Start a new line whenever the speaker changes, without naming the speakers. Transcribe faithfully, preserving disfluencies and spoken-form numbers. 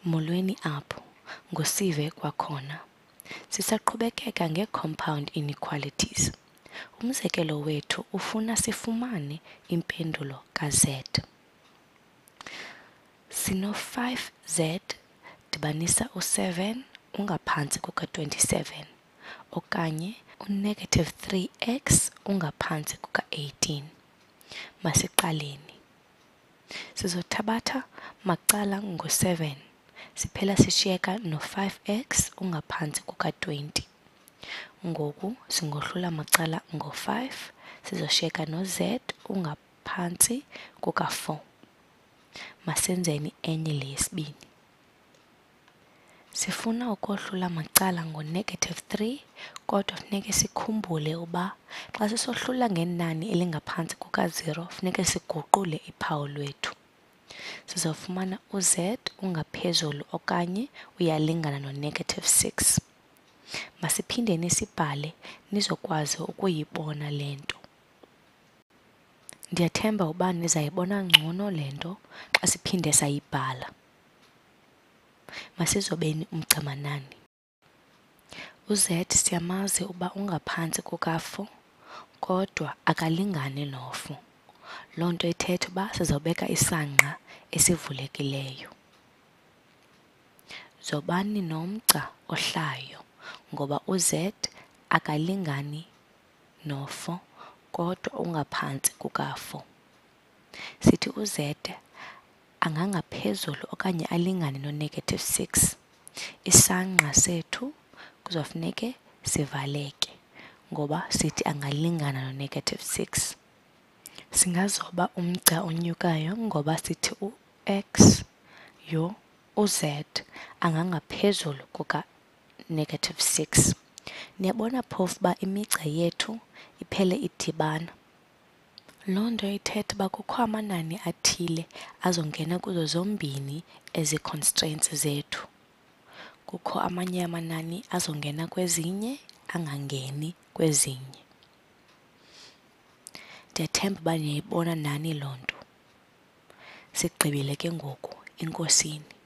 Molweni apho, ngusive kwakhona. Sisaqhubekeka nge-compound inequalities. Umzekelo wethu ufuna sifumane impendulo ka-Z. Sino five Z dibanisa u-seven ungaphantsi kuka-twenty-seven okanye u-negative three x ungaphantsi kuka-eighteen. Masiqaleni. Sizothabatha macala ngo-seven. Siphela sishiyeka no-five x ungaphantsi kuka-twenty. Ngoku singohlula macala ngo-five, sizoshiyeka no-Z ungaphantsi kuka-four. Masenzeni enye le yesibini. Sifuna ukohlula macala ngo-negative three, kodwa funeke sikhumbule uba xa sisohlula ngenani elingaphantsi kuka-zero, funeke siguqule iphawu lwethu. Sizofumana u-Z ungaphezulu okanye uyalingana no-negative six. Masiphindeni sibhale nizokwazi ukuyibona le nto. Ndiyathemba uba nizayibona ngcono le nto xa siphinde sayibhala. Masizobeni umgcamanani. U-Z siyamazi uba ungaphantsi kuka-four, kodwa akalingani no-four. Loo nto ithetha uba sizawubeka isangqa esivulekileyo. Zobani nomgca ohlayo ngoba u-Z akalingani no-four, kodwa ungaphantsi kuka-four. Sithi u-Z angangaphezulu okanye alingane no-negative six. Isangqa sethu kuzofuneke sivaleke ngoba sithi angalingana no-negative six. Singazoba umgca onyukayo ngoba sithi u-X yho u-Z angangaphezulu kuka-negative six. Niyabona phofu uba imigca yethu iphele idibana. Loo nto ithetha uba kukho amanani athile azongena kuzo zombini ezi constraints zethu. Kukho amanye amanani azongena kwezinye, angangeni kwezinye. Ndiyathemba uba niyayibona nani loo nto. Sigqibile ke ngoku. Enkosini.